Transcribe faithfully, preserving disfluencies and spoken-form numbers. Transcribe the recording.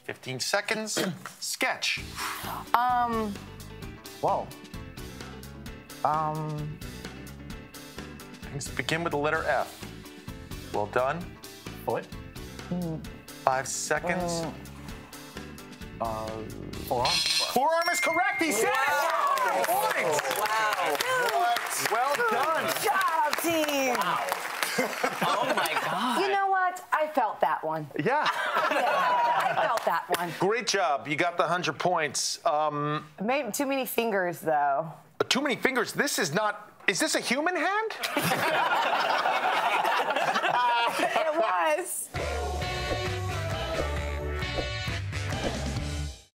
fifteen seconds. Sketch. Um, whoa. Um. Things begin with the letter F. Well done. Foot. Five seconds. Mm. Uh, forearm. Forearm is correct. He said Wow. it. Points. Wow. Well done. Good job, team. Wow. Oh my God. You know what? I felt that one. Yeah. I felt that one. Great job. You got the hundred points. Um, Maybe too many fingers, though. too many fingers. This is not. Is this a human hand? It was.